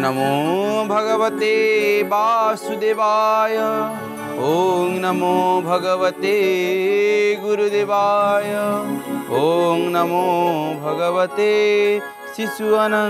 नमो भगवते वासुदेवाय। ओम नमो भगवते गुरुदेवाय। ओम नमो भगवते शिशु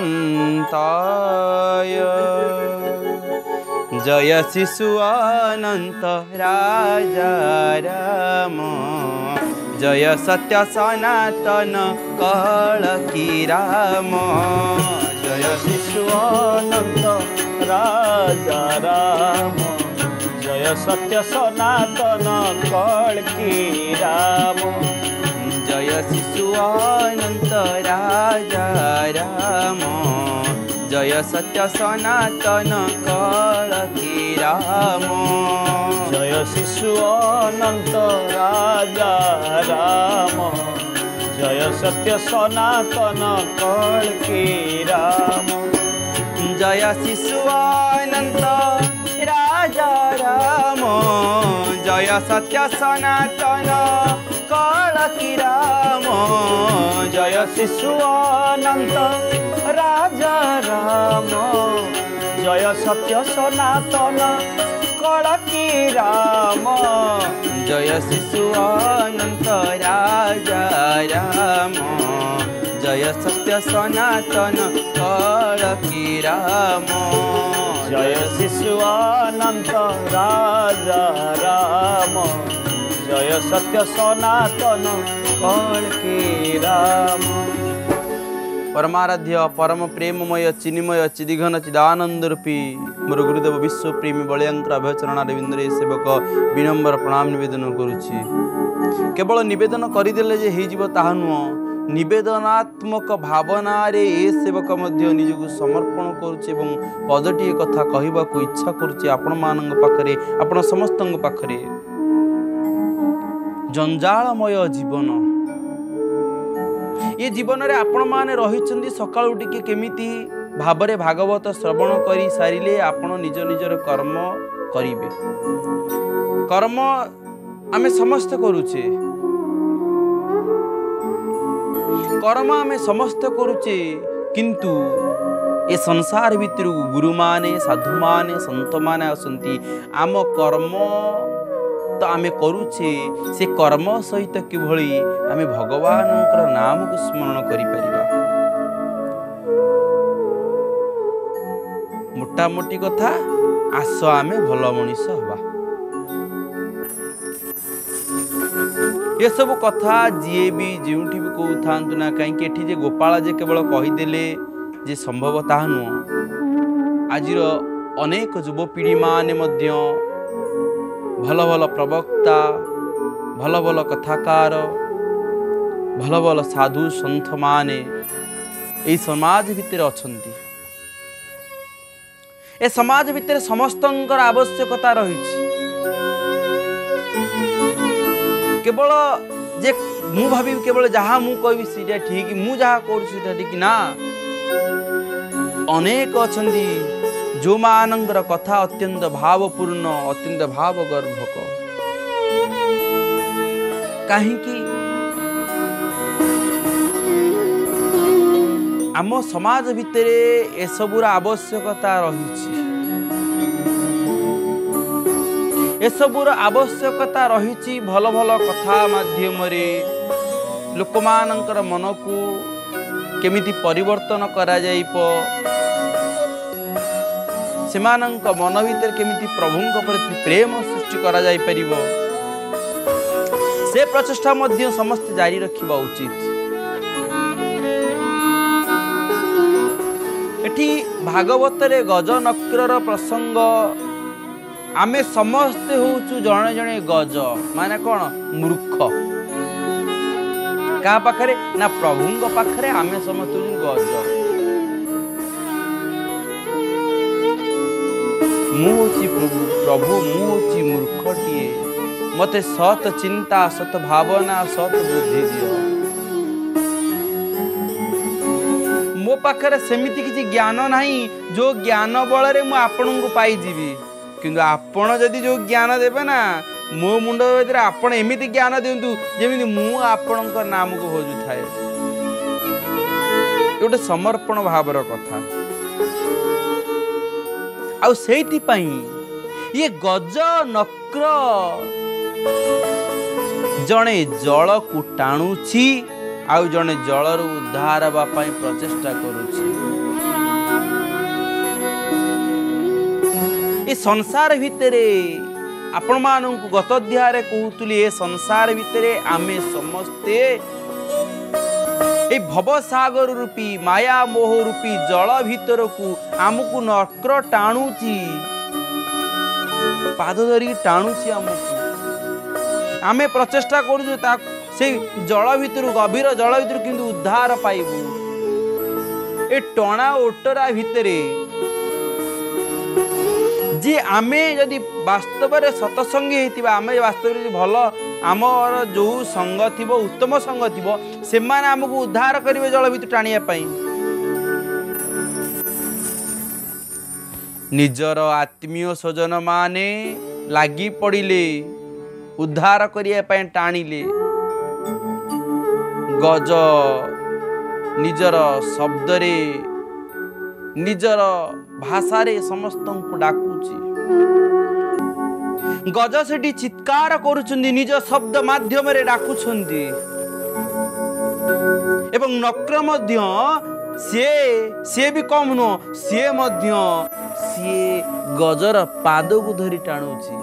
अनंताय। जय शिशु अनंत राजा राम। जय सत्य सनातन कल की राम। जय शिशु अनंत राजा राम। जय सत्य सनातन कल की राम। जय शिशु अनंत राजा राम। जय सत्य सनातन कल की राम। जय शिशु अनंत राजा राम। जय सत्य सनातन कल की राम। जय शिशु अनंत राजा राम। जय सत्य सनातन कल की राम। जय शिशु अनंत राजा राम। जय सत्य सनातन कल की राम। जय शिशु अनंत राजा राम। जय सत्य सनातन कल की राम। जय शिशु अनंत राजा राम। जय सत्य सनातन कल की राम। परमाराध्य परम प्रेममय चिन्मय चिदिघन चिदानंद रूपी मोर गुरुदेव विश्व प्रेमी बलियांकर अभयचरण रविंद्र सेवक विनम्र प्रणाम निवेदन करुछि। केवल निवेदन करदेले जे हो ताहा नुह, निवेदनात्मक भावना रे ए सेवक मध्य निजको समर्पण करुछि एवं पदटी कथा कहबाक इच्छा करुछि आपण मानक पाखरे, आपण समस्त पाखरे। जंजालमय जीवन, ये जीवन रे आपण माने रहिचंदी सकाळु टिके केमिति भाबरे भागवत श्रवण करी सारिले आपण निज निजर कर्म करिवे। कर्म आमे समस्त करूचे, कर्म आमे समस्त करूचे, किंतु ए संसार भितर गुरु माने साधु माने संत माने आसंती। आम कर्म तो आमे करूचे, से कर्म सहित किभली आमे भगवानंकर नाम को स्मरण करि परिबा। मोटा मोटी कथा, आस आमे भल मनीष हवा। ये सब कथा जी भी जोठी भी कहू था ना कहीं जे गोपाल जे केवल कहीदेले जे संभव ताहा नुह। आजिर अनेक युवपीढ़ी माने मध्य भल भल प्रवक्ता, भल भल कथाकार, भल भल साधु सन्थ माने ए समाज भितर अछंती। ए समाज भितर समस्तंकर आवश्यकता रही। केवल जे मु भावी केवल जहाँ मु कहबी सीटा ठीक, मु जहाँ करू सीटा ठीक ना। अनेक अछंती जो मानंकर कथा अत्यंत भावपूर्ण, अत्यंत भावगर्भक। कहीं आम समाज भितर एसबुर आवश्यकता रही। एसबुर आवश्यकता रही। भल भल कथा माध्यम लोक मानंकर मन को केमिति परिवर्तन करा जाइप, सेमानंक मन भीतर केमिति प्रभुंक प्रति प्रेम सृष्टि करा जाई परिबो, से प्रचेष्टा मध्य समस्त जारी रखिबा उचित। एठी भागवत रे गज नक्रर प्रसंग। आमे समस्ते होचु जणे जणे गज, माने कोन मूर्ख। का पाखरे ना प्रभुंक पाखरे आमे समस्त गज। मुची प्रभु मुची मूर्खटीए, मते सत चिंता सत भावना सत बुद्धि दियो। मो पाखरे सेमिति किछि ज्ञान नाही जो ज्ञान बल रे मु आपन को पाई जीवी, किंतु आपण जदि जो ज्ञान देबे ना मो मुंड भीतर आपण एमिति ज्ञान दियंतु जेमिति मु आपणक नाम को भोजु थाए। गोटे समर्पण भावर कथा। आउ सेइथि पई ये गज नक्र जणे जल को टाणुछि आउ जणे जलर उद्धार हवा पई प्रचेष्टा करुछि। ये संसार भितरे आपण मानक गत अध्याय कहूतुली ए संसार भितरे आमे समस्ते ए भवसागर रूपी माया मोह रूपी जल भीतर को आमको नक्र टाणुची पाद धरी टाणुची आमे प्रचेष्टा करूँ से जल भितर गभीर जल भितर किंतु उद्धार पाइबू ए टणा ओटरा भितरे जे आमे यदि वास्तव में सतसंगी होइतिबा आमे वास्तव में भल आमर जो संग थिबो उत्तम संग थिबो से माने हमको उद्धार करिवे जल भितर टाणिया पई निजर आत्मीय स्वजन माने लागी पड़िले उद्धार करिया पई टाणिले गज निजर शब्द रे निजर भाषा रे समस्त को डाकुची गज सेठी चित्कार करुछंदी निज शब्द माध्यम रे डाकुछंदी एवं नक्र मध्य से भी कम नो सी गजर पाद को धरी टाणुची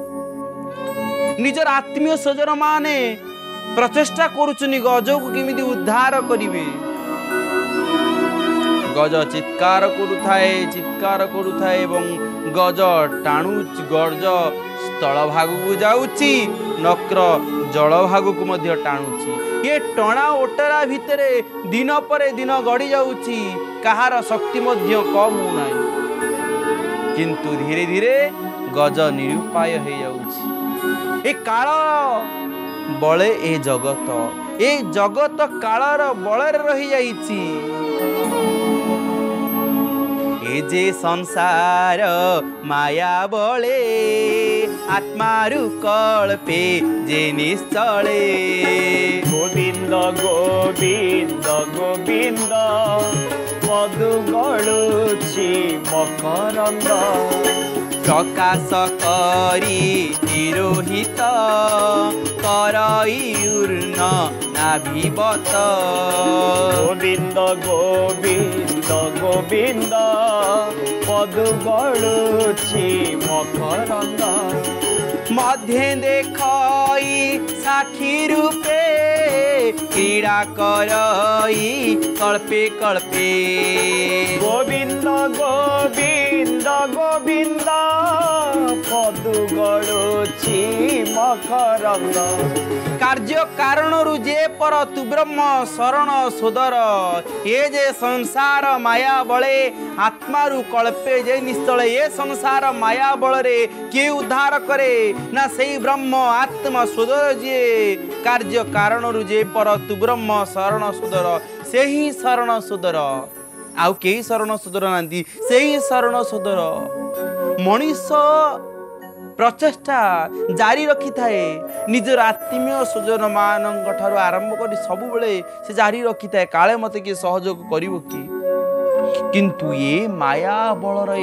निजर आत्मीय स्वजन माने प्रचेष्टा करुछनी गज को केमिति उद्धार करिवे गज चित्कार करुथाए एवं गज टाणु गज स्थल भाग को जाउची नक्र जल भाग को मध्य टाणुची ये टणा ओटरा भितरे दिन पर दिन गड़ी जाउची कहार शक्ति मध्य कम होनाई किंतु धीरे धीरे गज निरुपाय हो जाउची ए काल बळे ए जगत कालर बଳରେ रही जाइची ए जे संसार माया बळे आत्मारु कल्पे जे निश्चले गोविंद गोविंद गोविंद मधु गळुछि मकरंद प्रकाश करी तिरोहित करईर्ण नाभिवत गोविंद गोविंद गोविंद मधु गळुछि मकरंद मध्य देखई साखी रूपे क्रीड़ा करई कल्पे कल्पे गोविंद गोविंद गोविंद पदु गळुछि मकरंद कार्य कारण जे पर तु ब्रह्म शरण सोदर ये जे संसार माया बळे आत्मारु कल्पे जे निश्चल ये संसार माया बଳରେ के उद्धार करे ना सेई ब्रह्म आत्मा सोदर जे कार्य कारण जे पर तु ब्रह्म शरण सोदर से ही शरण सोदर आउ के शरण सोदर नांदी से ही शरण सोदर मनीष प्रचेष्टा जारी रखी थाए निजर आत्मीय स्वजन मान आरंभ कर सब बेले से जारी रखी थाए काले मते किए सहयोग करिवो कि किंतु ये माया बलर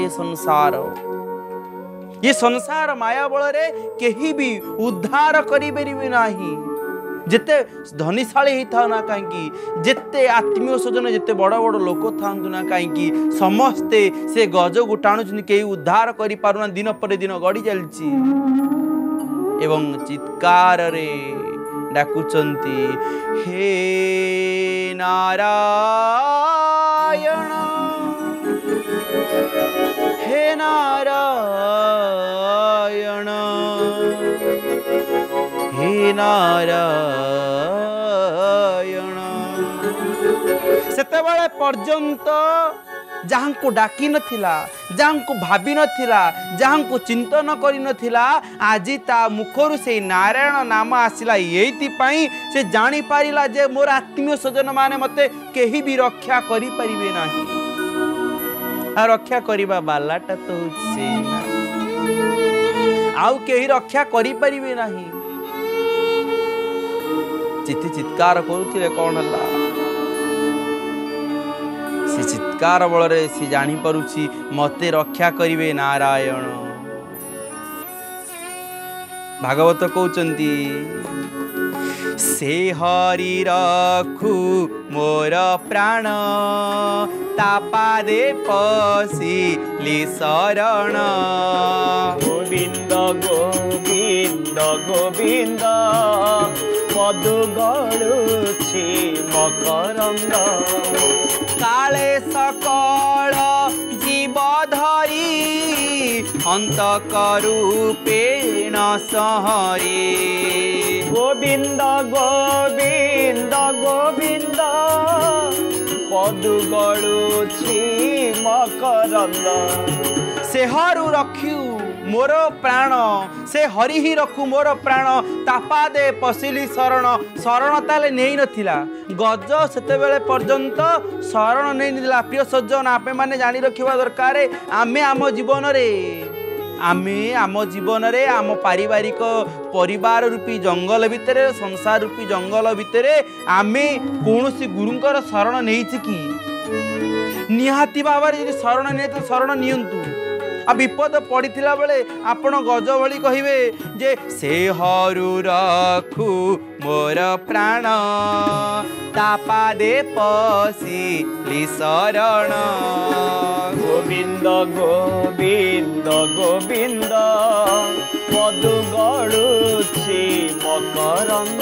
ये संसार माया बल रे केही भी उद्धार करि परिबे नाही जेते धनीशाली होता ना कहीं जेते आत्मीय स्वजन जेते बड़ बड़ लोक था ना कहीं समस्ते से गज को टाणुचंदी कहीं उद्धार करि पारुना दिन पर दिन गड़ी चलची एवं चित्कार रे डाकुचंती हे नारायण हे नारायण हे नारायण सेतेबेले पर्यंत जहाँ को डाकी नथिला जहाँ को भाभी नथिला जहाँ को चिंतन करी नथिला आज ता मुखरु से नारायण नाम आसिला एइति पई से जानी पारिला जे मोर आत्मीय स्वजन माने मते केही भी रक्षा करि परिबे नाही आ रक्षा करिबा बालाटा तो से आउ केही रक्षा करि परिबे नाही चित्ती चित्कार करुथिले कोन हला से चित अधिकार बल सी जापी मते रक्षा करिवे नारायण। भागवत कहते से हरि रखु मोर प्राण तापादे पशिली शरण। गोविंद गोविंद गोविंद पदु गड़ुछि मकरंद। काले सकल जीव धरी अंत करूपेण सहरे। गोविंद गोविंद गोविंद पदु गड़ुछि मकरंद। से हरु रखु मोर प्राण से हरि ही रखु मोर प्राण तापादे पशिली शरण। शरण ताले नहीं नथिला गज सेतेबेले पर्यंत शरण नहीं नथिला। प्रिय सज्जन आपे माने जानी रखिबा दरकार आमे आम जीवन रे आम पारिवारिक परिवार रूपी जंगल भितर संसार रूपी जंगल भितर आमे कौनसी गुरुंकर शरण नहीं कि निहाती भाव शरण नहीं तो शरण नियंतु। आ विपद पड़ता बेले आपण गज भली कहिबे जे से हरु रखु मोर प्राण तापादे पशिली शरण। गोविंद गोविंद गोविंद पदु गड़ुछि मकरंद।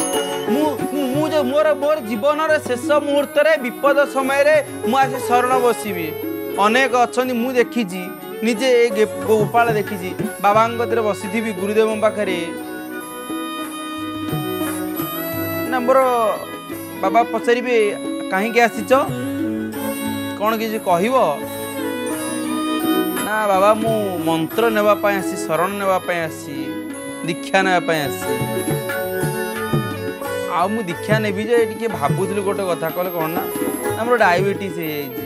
मोर जीवन शेष मुहूर्त विपद समय मुझे शरण बसबी। अनेक अच्छा मु देखी निजे गोपाल देखी बाबा बसी थी गुरुदेव पाखे ना मोर बाबा पचारे कहीं आसीच कौन किसी कह ना बाबा मु मंत्र नेवाई आसी शरण नेवाई आसी दीक्षा नेवाई आसी आ मु दीक्षा नेबी जे टिके भाबुली गोटे कथा कहले कौन ना मोर डायबिटीज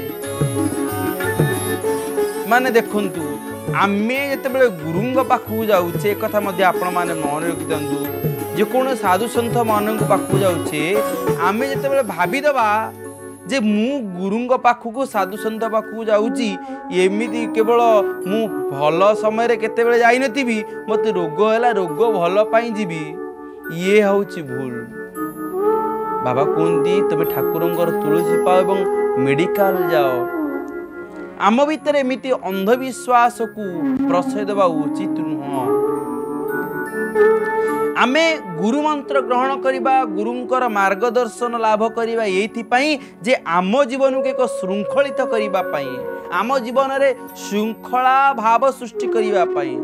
माने देखंतु आमे जेतेबेले गुरुंग पाखु जाउछे एक कथा मध्ये आपण माने मन रखि दंतु जे कोन साधु संत मानक पाखु जाउछे आमे जेतेबेले भाबी दबा जे मु गुरुंग पाखु को साधु संत पाखु जाउची एमिति केवल मु भल समय रे केतेबेले जाई नथिबी मते रोग हैला रोग भल पाई जीबी ये होउची भूल। बाबा कोंदी तबे ठाकुरंकर तुलसी पाओ एवं मेडिकल जाओ। आम भितर एमती अंधविश्वास को प्रश्रय देवा उचित नुह। आमे गुरु मंत्र ग्रहण करिबा गुरुंकर मार्गदर्शन लाभ करिबा एइथिपाई जे आम जीवन को एक श्रृंखलित करिबा पाई आम जीवन रे श्रृंखला भाव सृष्टि करिबा पाई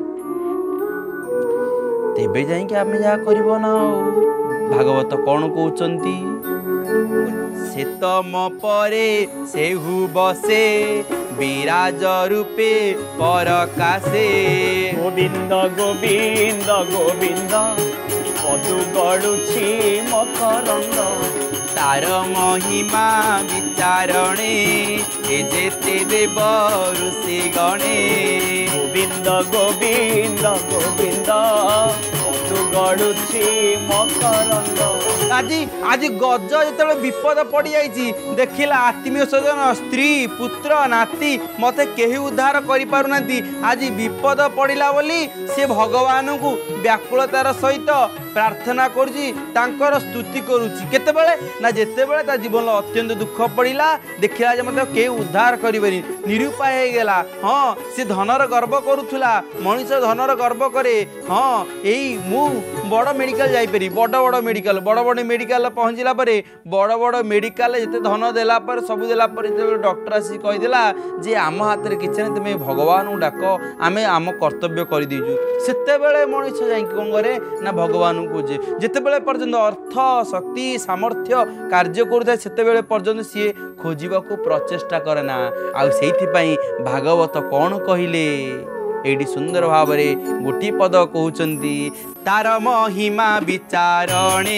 तेबे जाई कि आमे जा करिबो ना। भागवत कौन कहउचंती से तम परे सेहु बसे विराज रूपे परकासे। गोविंद गोविंद गोविंद पदु गड़ुछि मकरंद। तार महिमा विचारणे ए जेते देव ऋषि गणे। गोविंद गोविंद गोविंद पदु गड़ुछि मकरंद। आज गज जो विपद पड़ जाइए देखला आत्मीय स्वजन स्त्री पुत्र नाती मते केही उद्धार करि पारुना। आज विपद पड़िला बोली से भगवान को व्याकुलतार सहित प्रार्थना करुची तांकर स्तुति करुची केतेबेले ना जेतेबेले ता जीवन अत्यंत दुख पड़िला देखला जे मते केही उद्धार करिबेनी निरुपाय हे गेला। हाँ से धनर गर्व करुथुला मनुष्य धनर गर्व करे। हाँ एई मु बड़ मेडिकल जाई परी बड़ बड़ मेडिकल पहुँचला बड़ बड़ मेडिकल जिते धन देला पर सब देला पर डॉक्टर आसी कहीदेला जे आम हाथ में किसी नहीं तुम्हें भगवान डाक आमे आम कर्तव्य कर दीजु सेतेबेले मनुष्य जाई कौन करे ना भगवान को जेतेबेले पर्यंत अर्थ शक्ति सामर्थ्य कार्य करुए सेतेबेले पर्यंत सी खोजा को प्रचेष्टा करे ना। आउ सेइथिपाई भागवत कौन कहिले एडी सुंदर भाव में गोटी पद कहउचंती तार महिमा विचारणे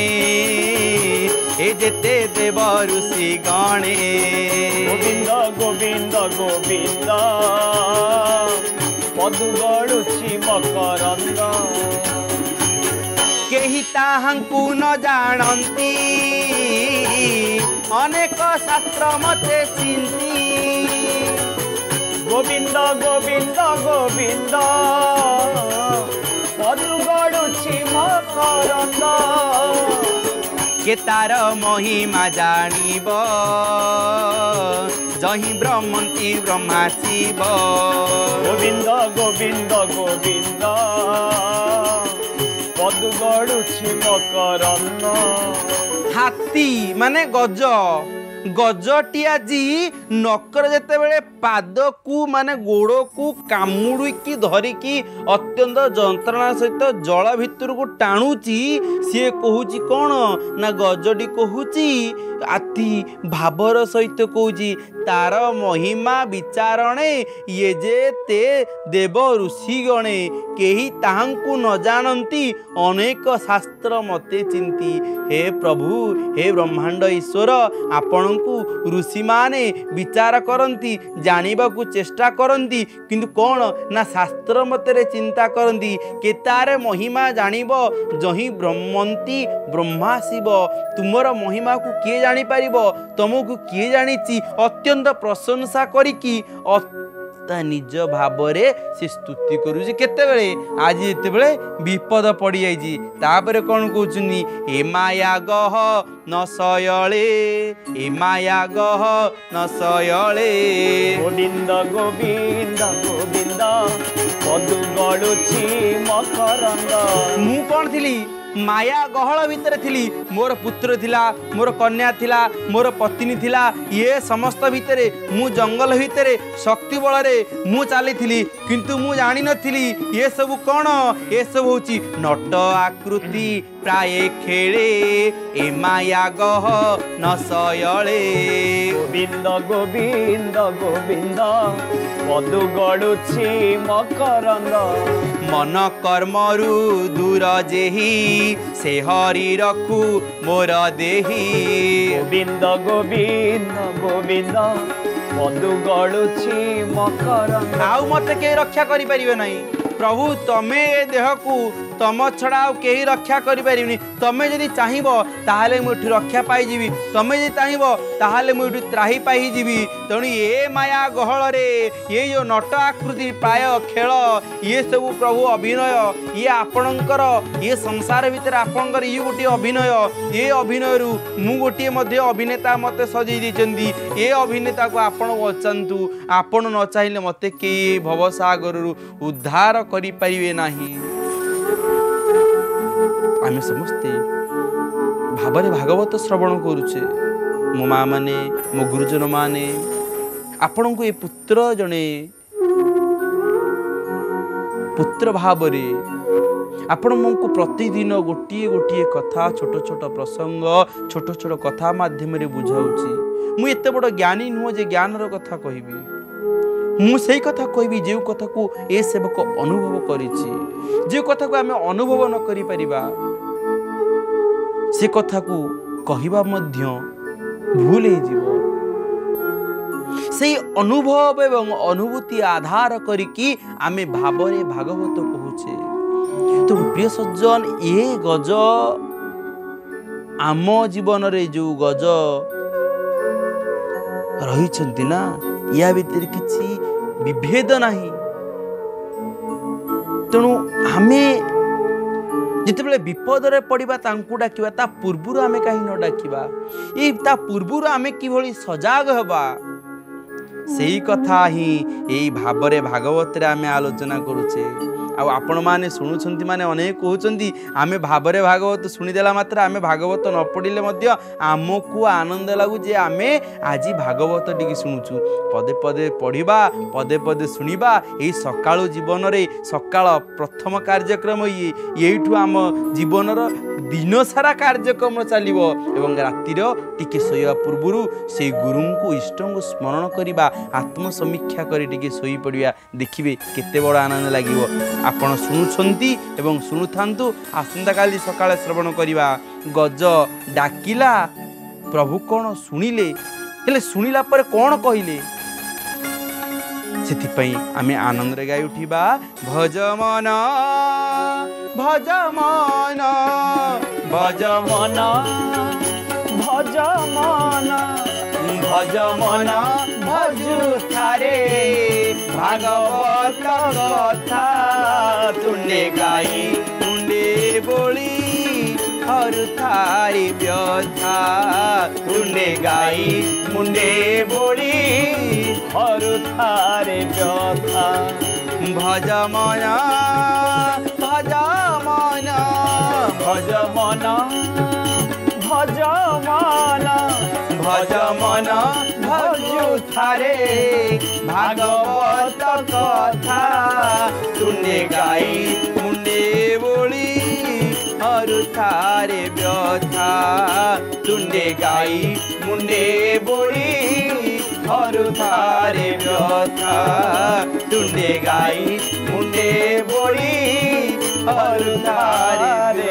ए जेते देव ऋषि गणे। गोविंद गोविंद गोविंद पदु गड़ुछि मकरंद। केही ताहांकु न जानती अनेक शास्त्र मते चिंती गोविंद गोविंद गोविंद पदु गड़ुछि मकरंद के तार महिमा जानिब जही ब्रह्मंती ब्रह्मा शिव गोविंद गोविंद गोविंद पदु गड़ुछि मकरंद हाथी माने गज गजटी आज नकर जेते बेले पाद को माने गोड़ को कामुड़ी धरिकी अत्यंत जंत्रणा सहित जल भितर को टाणुची सी कहूची कौन ना गजटी कहूची अति भावर सहित कहूची तार महिमा विचारणे ये जे ते देव ऋषिगणे केही ताहांकु न जानती अनेक शास्त्र मते चिंती हे प्रभु हे ब्रह्मांड ईश्वर आपण ऋषि माने विचार करती जानिबा को चेष्टा करती किंतु कौन ना शास्त्र मतरे चिंता करती केतारे महिमा जानिब जही ब्रह्मंती ब्रह्मा शिव तुमर महिमा को किए जानी पारिबो तुमको किए जानिची अत्यंत प्रशंसा करिकी निज भावरे से स्तुति करुची केतेबेले आज जेतेबेले विपद पड़ी जाइजी तापरे कौन कहउचनी ए माया गह न सयले ए माया गह न सयले गोविंद गोविंद गोविंद पदु गड़ुछि मकरंद मु कौन थी माया गहल भितर थी मोर पुत्र थिला मोर कन्या थिला मोर पत्नी थिला ये समस्त भितर मु जंगल भितर शक्ति बल मु चली किंतु मु जानी नथिली ये सब कौन ये सब होची नट आकृति प्राय खेले ए माया गह न सयले गोविंद गोविंद गोविंद पदु गड़ुछि मकरंद मन कर्मरु दूर जेही से हरि रखु मोर देही गोविंद गोविंद गोविंद पदु गड़ुछि मकरंद आउ मते के रक्षा करि परिबे नहीं प्रभु तमे ए देह को तम छड़ा कहीं रक्षा करें तमें जदि चाहब ताहले मुझे रक्षा पाईजी तमें जब चाहब ताहले मुझे त्राही पाईजी तेणु ये माया गहल रे ये जो नट आकृति प्राय खेल ये सब प्रभु अभिनय ये आपणकर ये संसार भितर आपणकर ये गोटे अभिनय ये अभिनय मु गोटे अभिनेता मत सजई देती ये अभिनेता को आपण बचातु आपण न चाहिए मत के भवसागर उद्धार करें नहीं आम समस्ते भावरे भागवत श्रवण करुचे मो माँ माने मो गुरुजन माने आपण को ये पुत्र जने पुत्र भावरे आपण को प्रतिदिन गोटे गोटे कथा छोट छोट प्रसंग छोट छोट कथा माध्यम बुझाऊँगी मु एत बड़ ज्ञानी नुह जे ज्ञानर कथा कहबी मु से कथा कहबी जो कथा को ए सेवक अनुभव करिछि जे कथा को आम अनुभव न करि परिबा से कथा को कहिबा मध्य भूल हो जीवो से अनुभव एवं अनुभूति आधार करिकी आमे भावरे भागवत कहूचे तो प्रिय सज्जन ये गज आम जीवन रे जो गज रही ना या भीतर किसी विभेद नहीं तेणु आमे जितेबाला विपद रे पड़िबा तांकु डाकिबा ता पूर्वरु आमे कहीं न डाकिबा ये ता पूर्वरु आमे किभली सजाग हबा सेही कथा ही एई भावरे भागवत रे आमे आलोचना करूचे आपण माने शुणुछंती माने अनेक कहउछंती आमे भावरे भागवत शुणीदेला मात्र आमे भागवत न पढ़िले मध्य आमको आनंद लागू जे आमे आज भागवत टिके शुणुछु पदे पदे पढ़िबा पदे पदे शुणिबा एई सकाळु जीवन रे सकाळ प्रथम कार्यक्रम येठु आम जीवनर दिन सारा कार्यक्रम चलिबो एवं रातिर टिके सोया पूर्वरु से गुरु को इष्ट को स्मरण करिबा आत्मसमीक्षा करी टिके सोई पड़िया देखिबे केते बड़ आनंद लागिवो आपण शुणुछंती एवं शुणुथांतु आसंता काली सकाळे श्रवण करिबा गज डाकिला प्रभु कौन शुणिले हेले शुणिला पर कौन कहिले से आमे आनंद रे गाई उठिबा भज मन भज मन भज मन भज मन भजु थारे भागवत कथा तुंडे गाई मुंडे बोली हरु थारी व्यथा तुंडे गाई मुंडे बोली हरु थारे व्यथा भज मन भज मन भज मन भज मन भज मन भजु थारे भागवत कथा तुंडे गाई मुंडे बोली हरु थारे व्यथा तुंडे गाई मुंडे बोली हरु थारे व्यथा तुंडे गाई मुंडे बोली हरु थारे